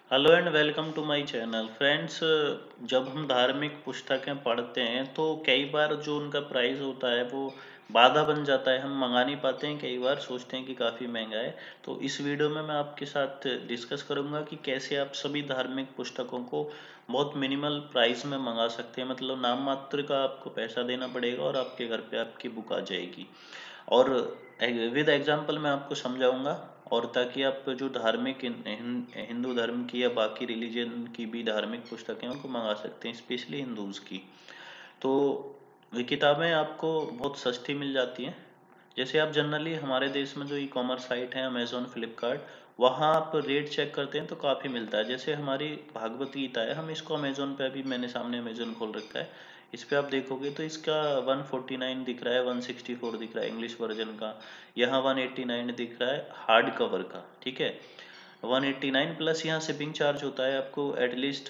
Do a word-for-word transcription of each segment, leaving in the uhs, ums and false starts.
Hello and welcome to my channel friends. जब हम धार्मिक पुस्तकें पढ़ते हैं तो कई बार जो उनका प्राइस होता है वो बाधा बन जाता है, हम मंगा नहीं पाते हैं, कई बार सोचते हैं कि काफ़ी महंगा है। तो इस वीडियो में मैं आपके साथ डिस्कस करूंगा कि कैसे आप सभी धार्मिक पुस्तकों को बहुत मिनिमल प्राइस में मंगा सकते हैं, मतलब नाम मात्र का आपको पैसा देना पड़ेगा और आपके घर पे आपकी बुक आ जाएगी। और विद एग्जांपल मैं आपको समझाऊंगा, और ताकि आप जो धार्मिक हिंदू धर्म की या बाकी रिलीजन की भी धार्मिक पुस्तकें उनको मंगा सकते हैं, स्पेशली हिंदूज की। तो ये किताबें आपको बहुत सस्ती मिल जाती हैं। जैसे आप जनरली हमारे देश में जो ई कॉमर्स साइट है अमेजोन फ्लिपकार्ट, वहाँ आप रेट चेक करते हैं तो काफ़ी मिलता है। जैसे हमारी भागवत गीता है, हम इसको अमेजोन पे, अभी मैंने सामने अमेजोन खोल रखा है, इस पे आप देखोगे तो इसका वन फोर्टी नाइन दिख रहा है, वन सिक्सटी फोर दिख रहा है इंग्लिश वर्जन का। यहाँ वन एट्टी नाइन दिख रहा है हार्ड कवर का, ठीक है। वन एट्टी नाइन प्लस यहाँ शिपिंग चार्ज होता है, आपको एटलीस्ट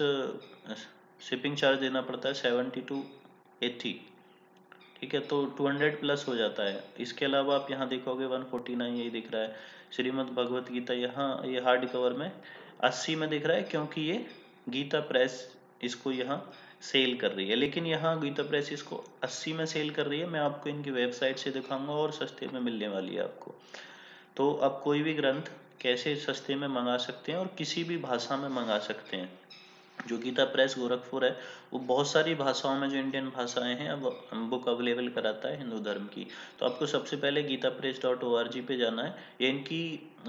शिपिंग चार्ज देना पड़ता है सेवेंटी टू एट्टी, ठीक है। तो टू हंड्रेड प्लस हो जाता है। इसके अलावा आप यहाँ देखोगे वन फोर्टी नाइन यही दिख रहा है। श्रीमद् भगवत गीता यहाँ ये हार्ड कवर में अस्सी में दिख रहा है, क्योंकि ये गीता प्रेस इसको यहाँ सेल कर रही है। लेकिन यहाँ गीता प्रेस इसको अस्सी में सेल कर रही है, मैं आपको इनकी वेबसाइट से दिखाऊंगा और सस्ते में मिलने वाली है आपको। तो आप कोई भी ग्रंथ कैसे सस्ते में मंगा सकते हैं और किसी भी भाषा में मंगा सकते हैं। जो गीता प्रेस गोरखपुर है वो बहुत सारी भाषाओं में, जो इंडियन भाषाएं हैं, अब बुक अवेलेबल कराता है हिंदू धर्म की। तो आपको सबसे पहले Gita press dot O R G पे जाना है। ये इनकी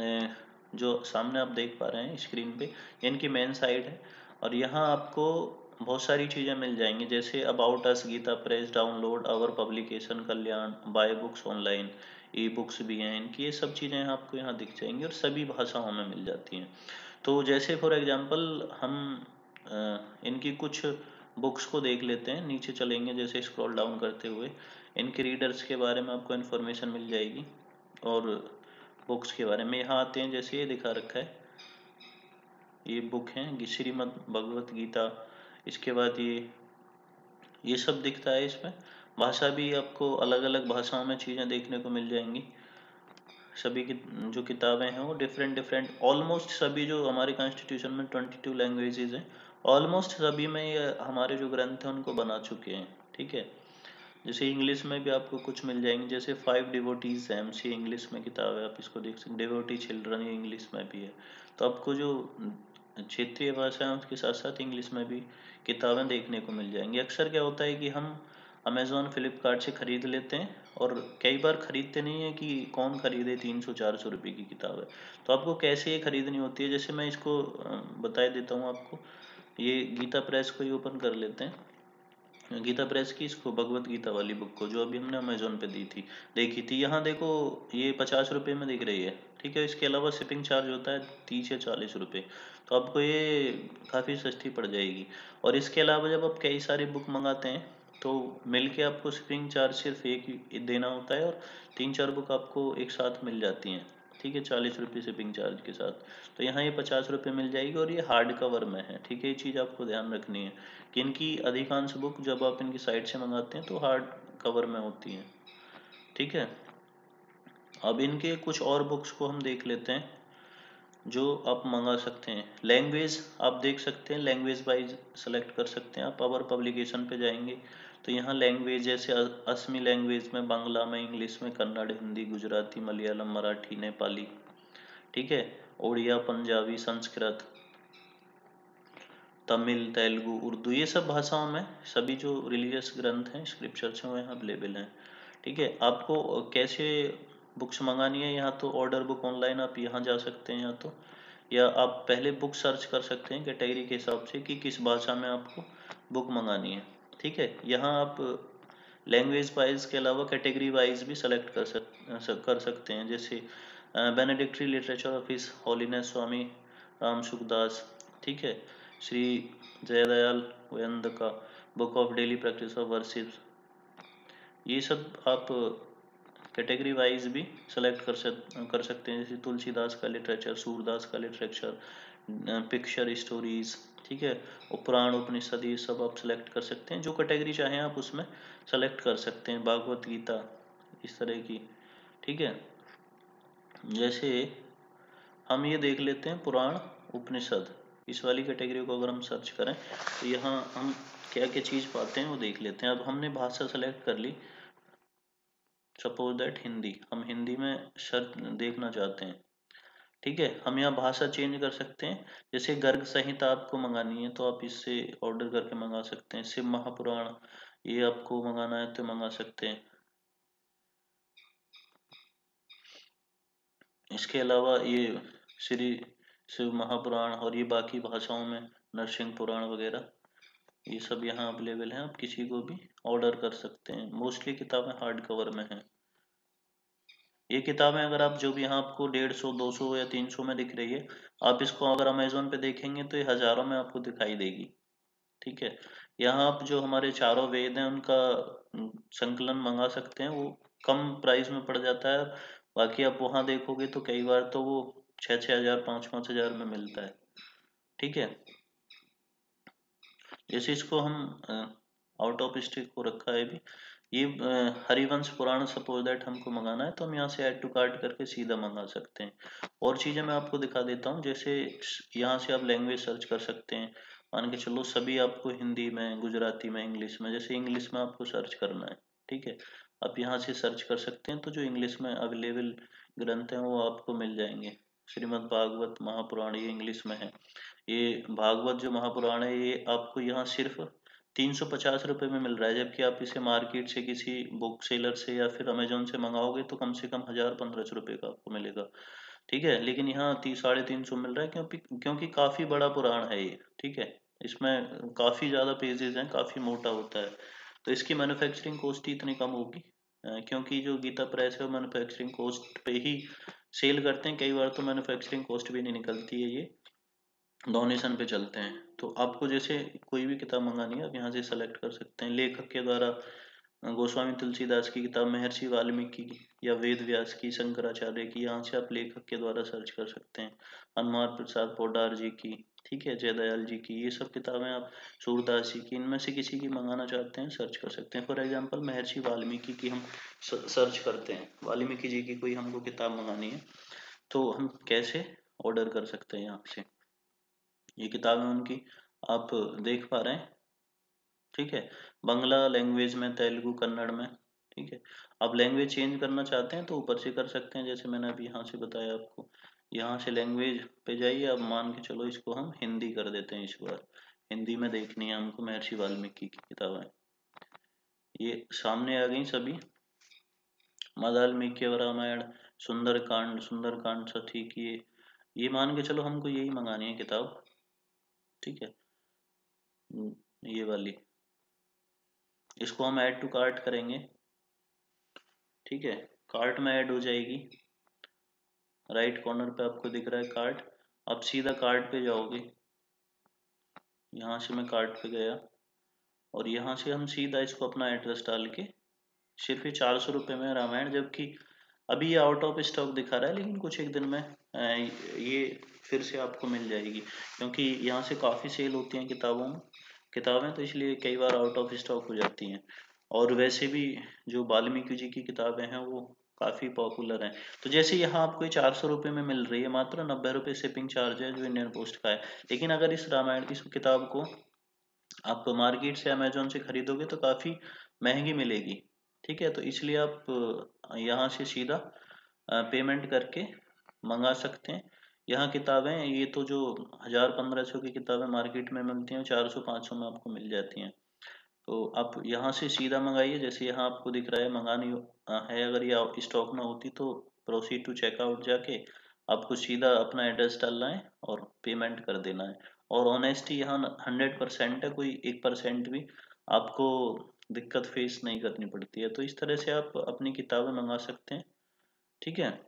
जो सामने आप देख पा रहे हैं स्क्रीन पे, ये इनकी मेन साइट है। और यहाँ आपको बहुत सारी चीज़ें मिल जाएंगी, जैसे about us, Gita press, download our publication, Kalyan, buy books online, e books भी हैं इनकी। ये सब चीज़ें आपको यहाँ दिख जाएंगी और सभी भाषाओं में मिल जाती हैं। तो जैसे फॉर एग्जांपल हम इनकी कुछ बुक्स को देख लेते हैं, नीचे चलेंगे जैसे स्क्रॉल डाउन करते हुए, इनके रीडर्स के बारे में आपको इन्फॉर्मेशन मिल जाएगी। और बुक्स के बारे में यहाँ आते हैं, जैसे ये दिखा रखा है, ये बुक है श्रीमद् भगवत गीता। इसके बाद ये ये सब दिखता है इसमें। भाषा भी आपको अलग अलग भाषाओं में चीज़ें देखने को मिल जाएंगी। सभी की जो किताबें हैं वो डिफरेंट डिफरेंट, ऑलमोस्ट सभी जो हमारे कॉन्स्टिट्यूशन में ट्वेंटी टू लैंग्वेजेज हैं, ऑलमोस्ट सभी में ये हमारे जो ग्रंथ हैं उनको बना चुके हैं, ठीक है। जैसे इंग्लिश में भी आपको कुछ मिल जाएंगे, जैसे five devotees M C English में किताब है, आप इसको देख सकते। डिवोटी चिल्ड्रन ये इंग्लिश में भी है। तो आपको जो क्षेत्रीय भाषा है उसके साथ साथ इंग्लिश में भी किताबें देखने को मिल जाएंगी। अक्सर क्या होता है कि हम अमेज़ॉन फ्लिपकार्ट से ख़रीद लेते हैं और कई बार ख़रीदते नहीं है कि कौन ख़रीदे, तीन सौ चार सौ रुपये की किताब है। तो आपको कैसे ये ख़रीदनी होती है, जैसे मैं इसको बता देता हूँ आपको। ये गीता प्रेस को ही ओपन कर लेते हैं, गीता प्रेस की इसको भगवत गीता वाली बुक को, जो अभी हमने अमेजोन पे दी थी देखी थी। यहाँ देखो ये पचास रुपये में दिख रही है, ठीक है। इसके अलावा शिपिंग चार्ज होता है तीस या चालीस रुपये। तो आपको ये काफ़ी सस्ती पड़ जाएगी। और इसके अलावा जब आप कई सारी बुक मंगाते हैं तो मिल के आपको शिपिंग चार्ज सिर्फ एक ही देना होता है, और तीन चार बुक आपको एक साथ मिल जाती हैं, ठीक है, चालीस रुपये शिपिंग चार्ज के साथ। तो यहाँ ये पचास रुपये मिल जाएगी और ये हार्ड कवर में है, ठीक है। ये चीज़ आपको ध्यान रखनी है कि इनकी अधिकांश बुक जब आप इनकी साइट से मंगाते हैं तो हार्ड कवर में होती हैं, ठीक है। अब इनके कुछ और बुक्स को हम देख लेते हैं जो आप मंगा सकते हैं। लैंग्वेज आप देख सकते हैं, लैंग्वेज वाइज सेलेक्ट कर सकते हैं आप। अवर पब्लिकेशन पे जाएंगे तो यहाँ लैंग्वेज जैसे असमी लैंग्वेज में, बांग्ला में, इंग्लिश में, कन्नड़, हिंदी, गुजराती, मलयालम, मराठी, नेपाली, ठीक है, उड़िया, पंजाबी, संस्कृत, तमिल, तेलुगु, उर्दू, ये सब भाषाओं में सभी जो रिलीजियस ग्रंथ हैं, स्क्रिप्चर्स हैं, वो यहाँ अवेलेबल हैं, ठीक है। आपको कैसे बुक्स मंगानी है, यहाँ तो ऑर्डर बुक ऑनलाइन आप यहाँ जा सकते हैं, यहाँ तो, या आप पहले बुक सर्च कर सकते हैं कैटेगरी के हिसाब से कि किस भाषा में आपको बुक मंगानी है, ठीक है। यहाँ आप लैंग्वेज वाइज के अलावा कैटेगरी वाइज भी सेलेक्ट कर सक कर सकते हैं, जैसे benedictory literature of his holiness Swami Ram Sukhdas, ठीक है, श्री जयदयाल वेंद का book of daily practice of worship. ये सब आप कैटेगरी वाइज भी सेलेक्ट कर सक कर सकते हैं, जैसे तुलसीदास का लिटरेचर, सूरदास का लिटरेचर, पिक्चर स्टोरीज, ठीक है, और पुराण उपनिषद, ये सब आप सेलेक्ट कर सकते हैं। जो कैटेगरी चाहें आप उसमें सेलेक्ट कर सकते हैं, भागवत गीता, इस तरह की, ठीक है। जैसे हम ये देख लेते हैं पुराण उपनिषद, इस वाली कैटेगरी को अगर हम सर्च करें तो यहाँ हम क्या क्या चीज़ पाते हैं वो देख लेते हैं। अब हमने भाषा सेलेक्ट कर ली, सपोज दैट हिंदी, हम हिंदी में सर्च देखना चाहते हैं। ठीक है, हम यहाँ भाषा चेंज कर सकते हैं। जैसे गर्ग संहिता आपको मंगानी है तो आप इससे ऑर्डर करके मंगा सकते हैं। शिव महापुराण ये आपको मंगाना है तो मंगा सकते हैं। इसके अलावा ये श्री शिव महापुराण और ये बाकी भाषाओं में नरसिंह पुराण वगैरह ये सब यहाँ अवेलेबल हैं। आप किसी को भी ऑर्डर कर सकते हैं। मोस्टली किताबें हार्ड कवर में हैं। ये किताबें अगर आप जो भी यहाँ आपको डेढ़ सौ दो सौ या तीन सौ में दिख रही है, आप इसको अगर अमेजोन पे देखेंगे तो ये हजारों में आपको दिखाई देगी। ठीक है, यहाँ आप जो हमारे चारों वेद हैं उनका अम, संकलन मंगा सकते हैं। वो कम प्राइस में पड़ जाता है। बाकी आप वहाँ देखोगे तो कई बार तो वो छः छः हजार पाँच पाँच हजार में मिलता है। ठीक है, जैसे इसको हम आउट ऑफ स्टिक को रखा है भी, ये uh, Harivansh Purana suppose that हमको मंगाना है तो हम यहाँ से ऐड टू कार्ट करके सीधा मंगा सकते हैं। और चीज़ें मैं आपको दिखा देता हूँ। जैसे यहाँ से आप लैंग्वेज सर्च कर सकते हैं। मान के चलो सभी आपको हिंदी में, गुजराती में, इंग्लिश में, जैसे इंग्लिश में आपको सर्च करना है। ठीक है, आप यहाँ से सर्च कर सकते हैं तो जो इंग्लिश में अवेलेबल ग्रंथ हैं वो आपको मिल जाएंगे। श्रीमद् भागवत महापुराण ये इंग्लिश में है। ये भागवत जो महापुराण है ये आपको यहाँ सिर्फ तीन सौ पचास रुपये में मिल रहा है, जबकि आप इसे मार्केट से किसी बुक सेलर से या फिर अमेजोन से मंगाओगे तो कम से कम हजार पंद्रह सौ रुपये का आपको मिलेगा। ठीक है, लेकिन यहाँ तीस साढ़े तीन सौ मिल रहा है क्योंकि क्योंकि काफ़ी बड़ा पुराण है ये। ठीक है, इसमें काफ़ी ज़्यादा पेजेस हैं, काफ़ी मोटा होता है, तो इसकी मैन्युफैक्चरिंग कॉस्ट ही इतनी कम होगी। अ, क्योंकि जो गीता प्रेस है वो मैन्युफैक्चरिंग कॉस्ट पे ही सेल करते हैं। कई बार तो मैन्युफैक्चरिंग कॉस्ट भी नहीं निकलती है, ये डोनेशन पे चलते हैं। तो आपको जैसे कोई भी किताब मंगानी है आप यहाँ से सेलेक्ट कर सकते हैं। लेखक के द्वारा गोस्वामी तुलसीदास की किताब, महर्षि वाल्मीकि की या वेद व्यास की, शंकराचार्य की, यहाँ से आप लेखक के द्वारा सर्च कर सकते हैं। हनुमान प्रसाद पोडार जी की, ठीक है, जयदयाल जी की, ये सब किताबें आप, सूरदास जी की, इनमें से किसी की मंगाना चाहते हैं सर्च कर सकते हैं। फॉर एग्जाम्पल महर्षि वाल्मीकि की हम सर्च करते हैं, वाल्मीकि जी की कोई हमको किताब मंगानी है तो हम कैसे ऑर्डर कर सकते हैं यहाँ से। ये किताबें उनकी आप देख पा रहे हैं। ठीक है, बांग्ला लैंग्वेज में, तेलुगु, कन्नड़ में। ठीक है, आप लैंग्वेज चेंज करना चाहते हैं तो ऊपर से कर सकते हैं, जैसे मैंने अभी यहाँ से बताया आपको। यहाँ से लैंग्वेज पे जाइए, अब मान के चलो इसको हम हिंदी कर देते हैं। इस बार हिंदी में देखनी है हमको महर्षि वाल्मीकि की किताबें। ये सामने आ गई सभी, वाल्मीकि रामायण, सुंदरकांड, सुंदरकांड सठी की, ये ये मान के चलो हमको यही मंगानी है किताब। ठीक है, ये वाली, इसको हम ऐड टू कार्ट करेंगे। ठीक है, कार्ट में ऐड हो जाएगी। राइट कॉर्नर पे आपको दिख रहा है कार्ट, आप सीधा कार्ट पे जाओगे। यहाँ से मैं कार्ट पे गया और यहाँ से हम सीधा इसको अपना एड्रेस डाल के, सिर्फ ये चार सौ रुपये में रामायण, जबकि अभी ये आउट ऑफ स्टॉक दिखा रहा है, लेकिन कुछ एक दिन में ये फिर से आपको मिल जाएगी। क्योंकि यहाँ से काफ़ी सेल होती हैं किताबों में किताबें, तो इसलिए कई बार आउट ऑफ स्टॉक हो जाती हैं। और वैसे भी जो वाल्मीकि जी की किताबें हैं वो काफ़ी पॉपुलर हैं। तो जैसे यहाँ आपको ये चार सौ रुपये में मिल रही है, मात्र नब्बे रुपये शिपिंग चार्ज है जो इंडियन पोस्ट का है। लेकिन अगर इस रामायण इस किताब को आप मार्केट से, अमेजोन से खरीदोगे तो काफ़ी महंगी मिलेगी। ठीक है, तो इसलिए आप यहाँ से सीधा पेमेंट करके मंगा सकते हैं। यहाँ किताबें ये तो जो हज़ार पंद्रह सौ की किताबें मार्केट में मिलती हैं, चार सौ पाँच सौ में आपको मिल जाती हैं। तो आप यहाँ से सीधा मंगाइए। जैसे यहाँ आपको दिख रहा है मंगानी है, अगर ये स्टॉक में होती तो प्रोसीड टू चेकआउट जाके आपको सीधा अपना एड्रेस डालना है और पेमेंट कर देना है। और ऑनेस्टी यहाँ हंड्रेड परसेंट है, कोई एक परसेंट भी आपको दिक्कत फेस नहीं करनी पड़ती है। तो इस तरह से आप अपनी किताबें मंगा सकते हैं। ठीक है,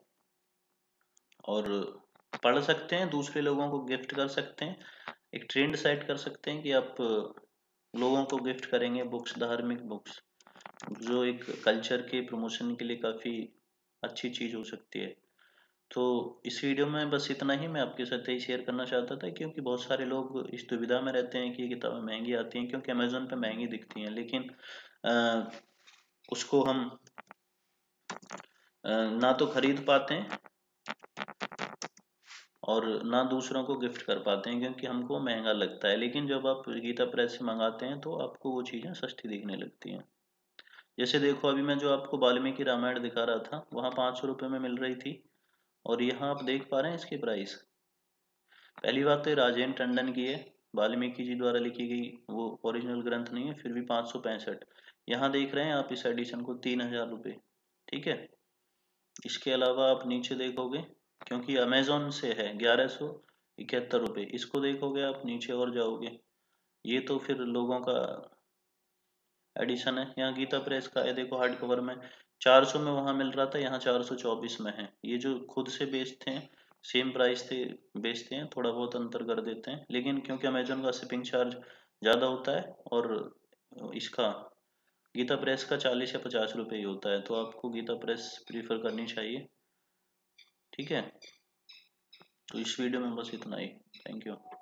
और पढ़ सकते हैं, दूसरे लोगों को गिफ्ट कर सकते हैं। एक ट्रेंड सेट कर सकते हैं कि आप लोगों को गिफ्ट करेंगे बुक्स, धार्मिक बुक्स, जो एक कल्चर के प्रमोशन के लिए काफ़ी अच्छी चीज़ हो सकती है। तो इस वीडियो में बस इतना ही मैं आपके साथ यही शेयर करना चाहता था, क्योंकि बहुत सारे लोग इस दुविधा में रहते हैं कि ये किताबें महंगी आती हैं, क्योंकि अमेज़ोन पे महंगी दिखती हैं, लेकिन आ, उसको हम आ, ना तो खरीद पाते हैं और ना दूसरों को गिफ्ट कर पाते हैं क्योंकि हमको महंगा लगता है। लेकिन जब आप गीता प्रेस से मंगाते हैं तो आपको वो चीज़ें सस्ती दिखने लगती हैं। जैसे देखो अभी मैं जो आपको वाल्मीकि रामायण दिखा रहा था वहाँ पाँच सौ रुपये में मिल रही थी, और यहाँ आप देख पा रहे हैं इसकी प्राइस। पहली बात तो ये राजेंद्र टंडन की है, वाल्मीकि जी द्वारा लिखी गई वो ओरिजिनल ग्रंथ नहीं है, फिर भी पाँच सौ पैंसठ। यहाँ देख रहे हैं आप इस एडिशन को तीन हजार रुपये। ठीक है। इसके अलावा आप नीचे देखोगे, क्योंकि अमेजोन से है, ग्यारह सौ इकहत्तर रुपये। इसको देखोगे आप नीचे और जाओगे, ये तो फिर लोगों का एडिशन है। यहाँ गीता प्रेस का है, देखो हार्ड कवर में चार सौ में वहाँ मिल रहा था, यहाँ चार सौ चौबीस में है। ये जो खुद से बेचते हैं सेम प्राइस थे बेचते हैं, थोड़ा बहुत अंतर कर देते हैं, लेकिन क्योंकि अमेजोन का शिपिंग चार्ज ज़्यादा होता है और इसका गीता प्रेस का चालीस या पचास रुपये ही होता है, तो आपको गीता प्रेस प्रीफर करनी चाहिए। ठीक है। तो इस वीडियो में बस इतना ही। Thank you.